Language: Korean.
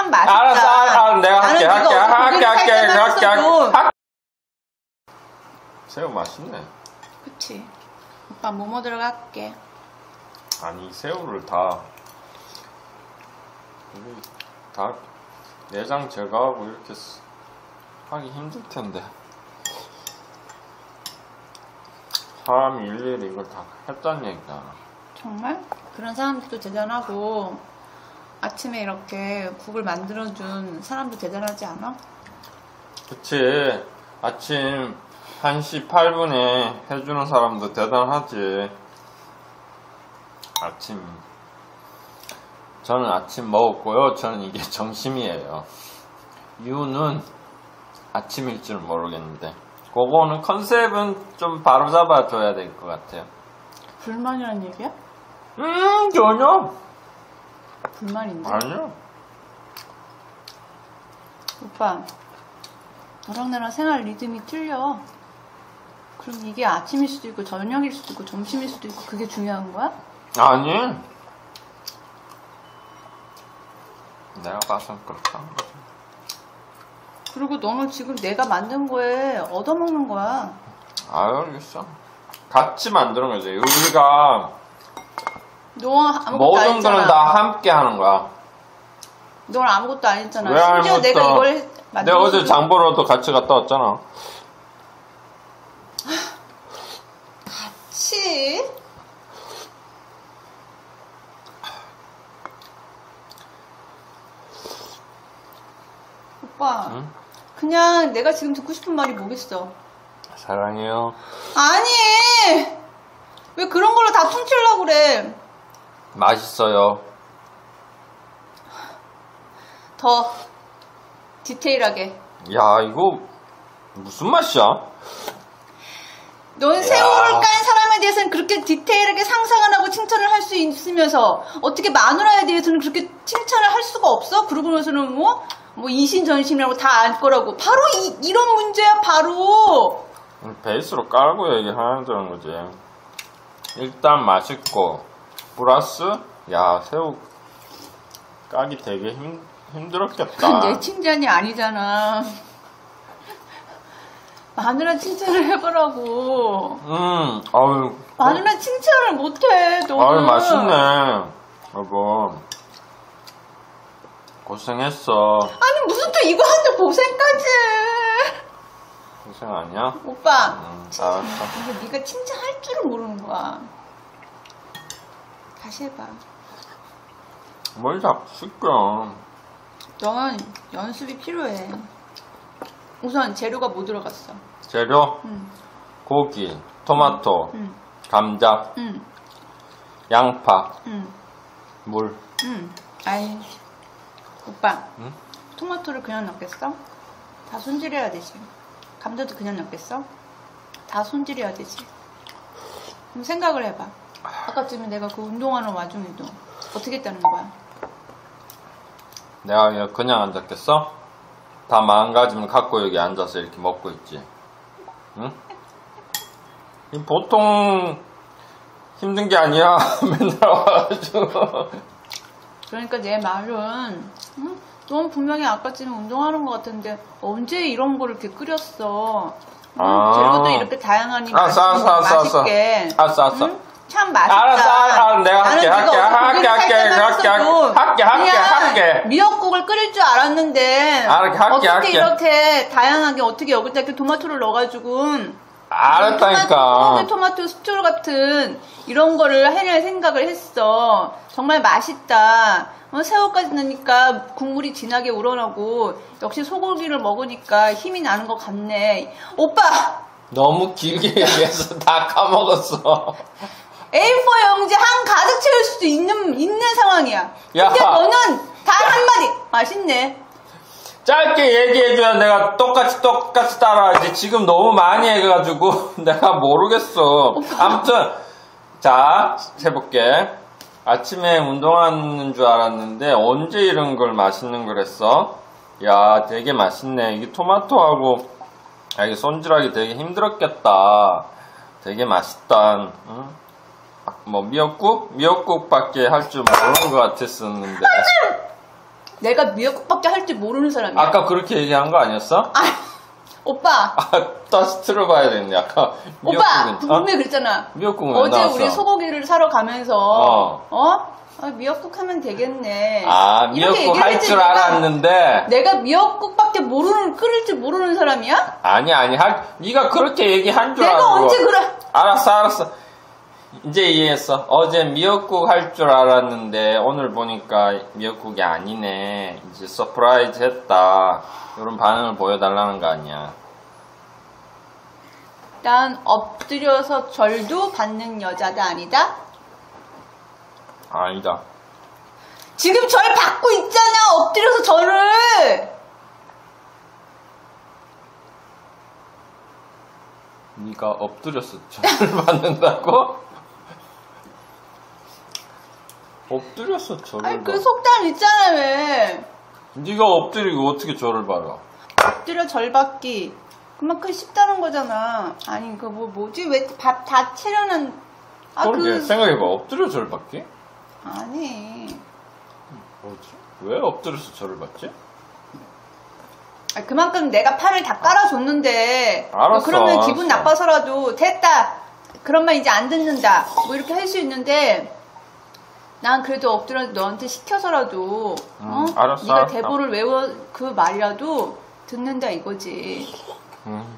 참 맛있다. 알았어, 내가 할게. 새우 맛있네. 그치. 오빠 뭐뭐 들어갈게. 아니, 새우를 다 내장 제거하고 이렇게 하기 힘들 텐데. 사람이 일일이 이걸 다 했다는 얘기잖아. 정말? 그런 사람들도 대단하고 아침에 이렇게 국을 만들어준 사람도 대단하지 않아? 그치. 아침 1시 8분에 해주는 사람도 대단하지. 저는 아침 먹었고요. 저는 이게 점심이에요. 이유는 아침일 줄 모르겠는데 그거는 컨셉은 좀 바로잡아 줘야 될 것 같아요. 불만이라는 얘기야? 전혀. 불만인데? 아니요. 오빠, 너랑 나랑 생활 리듬이 틀려. 그럼 이게 아침일 수도 있고 저녁일 수도 있고 점심일 수도 있고 그게 중요한 거야? 아니. 내가 봐선 그렇게 한 거지. 그리고 너는 지금 내가 만든 거에 얻어먹는 거야. 알겠어. 같이 만드는 거지. 우리가 너 아무것도 모든 안 했잖아. 거는 다 함께 하는 거야. 넌 아무것도 안 했잖아. 왜 심지어 아무것도? 내가 이걸 만들었어. 내가 어제 장 보러도 같이 갔다 왔잖아. 같이? 오빠, 응? 그냥 내가 지금 듣고 싶은 말이 뭐겠어? 사랑해요. 아니! 왜 그런 걸로 다 퉁치려고 그래? 맛있어요. 더 디테일하게. 야, 이거 무슨 맛이야? 넌 새우를 깐 사람에 대해서는 그렇게 디테일하게 상상을 하고 칭찬을 할 수 있으면서 어떻게 마누라에 대해서는 그렇게 칭찬을 할 수가 없어? 그러고 나서는 뭐 이신전심이라고 다 알 거라고. 바로 이런 문제야, 바로. 베이스로 깔고 얘기하는 거지. 일단 맛있고 플러스 야, 새우 까기 되게 힘들었겠다. 내 칭찬이 아니잖아. 마누라 칭찬을 해보라고. 아유. 마누라 칭찬을 못해, 너는. 아유, 맛있네. 여보. 고생했어. 아니, 무슨 또 이거 한테 고생까지. 고생 아니야? 오빠. 알았어. 이게 네가 칭찬할 줄은 모르는 거야. 다시 해봐. 뭘 자꾸 시켜. 넌 연습이 필요해. 우선 재료가 뭐 들어갔어? 재료? 고기, 토마토, 감자, 양파, 물. 아이, 오빠. 응? 토마토를 그냥 넣겠어? 다 손질해야 되지. 감자도 그냥 넣겠어? 다 손질해야 되지. 그럼 생각을 해봐. 아까쯤에 내가 그 운동하는 와중에도 어떻게 했다는 거야? 내가 그냥 앉았겠어? 다 마음가짐을 갖고 여기 앉아서 이렇게 먹고 있지. 응? 보통 힘든 게 아니야. 맨날 와가지고. 그러니까 내 말은, 응? 넌 분명히 아까쯤에 운동하는 것 같은데 언제 이런 거를 이렇게 끓였어? 응? 재료도 이렇게 다양하니 맛있게. 알았어. 응? 참 맛있다. 알았어. 내가 할게. 미역국을 끓일 줄 알았는데 어떻게 이렇게 다양하게 어떻게 여기다 이렇게 토마토를 넣어가지고 알았다니까. 토마토 스튜 같은 이런 거를 해낼 생각을 했어. 정말 맛있다. 새우까지 넣으니까 국물이 진하게 우러나고 역시 소고기를 먹으니까 힘이 나는 것 같네. 오빠! 너무 길게 얘기해서 다 까먹었어. A4 용지 한 가득 채울 수도 있는 상황이야. 야. 근데 너는 단 한마디 맛있네. 짧게 얘기해줘야 내가 똑같이 따라하지. 지금 너무 많이 해가지고 내가 모르겠어. 아무튼 자, 해볼게. 아침에 운동하는 줄 알았는데 언제 이런 걸 맛있는 걸 했어? 야, 되게 맛있네. 이게 토마토하고 이게 손질하기 되게 힘들었겠다. 되게 맛있다. 응? 뭐 미역국밖에 할 줄 모르는 것 같았었는데. 내가 미역국밖에 할 줄 모르는 사람이야. 아까 그렇게 얘기한 거 아니었어? 아, 오빠. 다시 들어봐야 되는데 아까 오빠 미역국은 분명히 그랬잖아. 미역국은 왜 어제 나왔어? 우리 소고기를 사러 가면서 아, 미역국 하면 되겠네. 이렇게 미역국 얘기를 할 했지, 줄 내가. 알았는데 내가 미역국밖에 끓일 줄 모르는 사람이야? 아니 네가 그렇게 얘기한 줄 내가 알고 언제 그래? 알았어 이제 이해했어. 어제 미역국 할 줄 알았는데 오늘 보니까 미역국이 아니네. 이제 서프라이즈 했다. 이런 반응을 보여달라는 거 아니야. 난 엎드려서 절도 받는 여자다 아니다? 아니다. 지금 절 받고 있잖아. 엎드려서 절을. 네가 엎드려서 절을 받는다고? 엎드려서 절을 아니 그 받. 속담 있잖아 왜. 네가 엎드리고 어떻게 절을 받아? 엎드려 절 받기. 그만큼 쉽다는 거잖아. 아니 그 뭐지 왜 밥 다 채려는. 그러게 생각해봐. 엎드려 절 받기? 아니. 뭐지? 왜 엎드려서 절을 받지? 그만큼 내가 팔을 다 깔아줬는데. 알았어, 그러면 기분 알았어. 나빠서라도 됐다. 그런 말 이제 안 듣는다. 뭐 이렇게 할 수 있는데. 난 그래도 엎드려 너한테 시켜서라도. 알았어. 네가 대보를 외워 그 말이라도 듣는다 이거지.